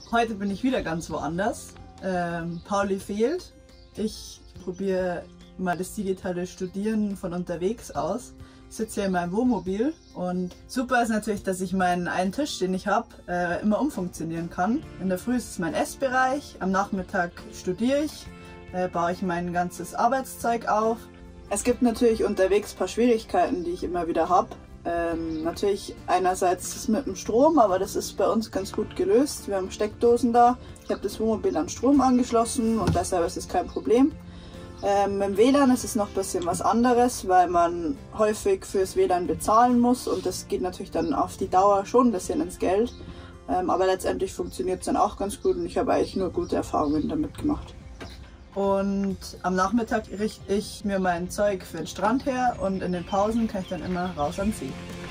Heute bin ich wieder ganz woanders. Pauli fehlt. Ich probiere mal das digitale Studieren von unterwegs aus. Ich sitze hier in meinem Wohnmobil und super ist natürlich, dass ich meinen einen Tisch, den ich habe, immer umfunktionieren kann. In der Früh ist es mein Essbereich, am Nachmittag studiere ich, baue ich mein ganzes Arbeitszeug auf. Es gibt natürlich unterwegs ein paar Schwierigkeiten, die ich immer wieder habe. Natürlich einerseits das mit dem Strom, aber das ist bei uns ganz gut gelöst. Wir haben Steckdosen da. Ich habe das Wohnmobil an Strom angeschlossen und deshalb ist es kein Problem. Mit dem WLAN ist es noch ein bisschen was anderes, weil man häufig fürs WLAN bezahlen muss und das geht natürlich dann auf die Dauer schon ein bisschen ins Geld. Aber letztendlich funktioniert es dann auch ganz gut und ich habe eigentlich nur gute Erfahrungen damit gemacht. Und am Nachmittag richte ich mir mein Zeug für den Strand her und in den Pausen kann ich dann immer raus am See.